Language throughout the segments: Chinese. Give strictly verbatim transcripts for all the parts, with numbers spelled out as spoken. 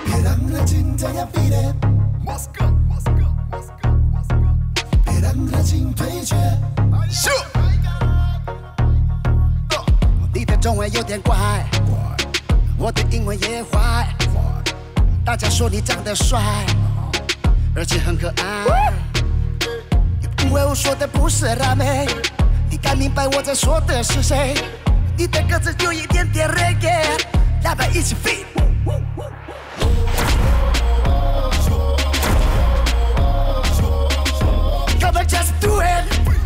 别让热情这样逼烈。Must go, must go, must go, must go。别让热情退却。秀。你的中文有点怪，我的英文也坏。大家说你长得帅，而且很可爱。因为我说的不是辣妹，你该明白我在说的是谁。你的个子有一点点 reggae， 来吧一起 feed。Come on, just do it。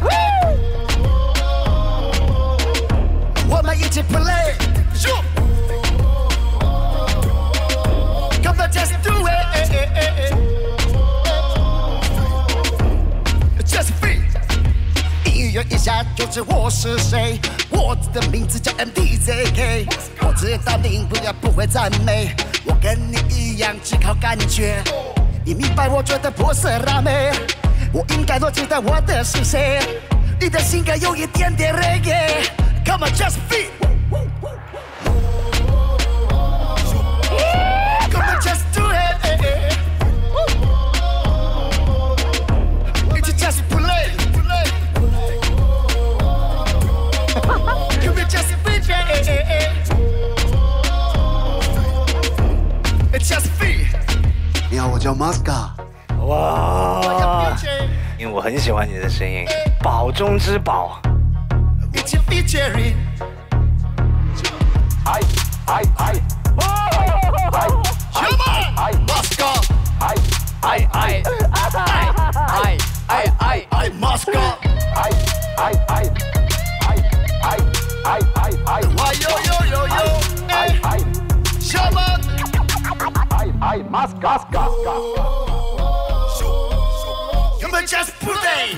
我们一起 play。Come on, just do it。Just feed。音乐一下就知我是谁，我的名字叫 M D Z K。我知道你不要不会赞美，我跟你一样只靠感觉。你明白我绝对不是辣妹，我应该都知道我的是谁。你的性格有一点点 reggae。Come on, just feed。Come on, just do it。一起 just play。Come on, just feed。Just feed。你好，我叫 Masca。 哇！因为我很喜欢你的声音，宝中之宝。 一起 featuring。 哎哎哎！哎 Come on, Masca。 哎哎哎哎哎哎哎哎 Masca。 哎哎哎哎哎哎哎哎！ 哇哟哟哟哟！ 哎哎 Come on。 哎哎 Masca Masca。 Come on, just play。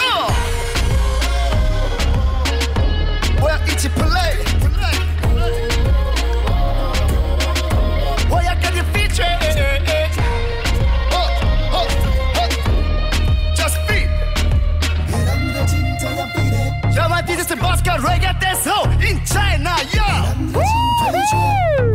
我要一起 play。我要跟你 feature。Just feed。Come on, this is Masca Reggae Dance Hall in China, yeah。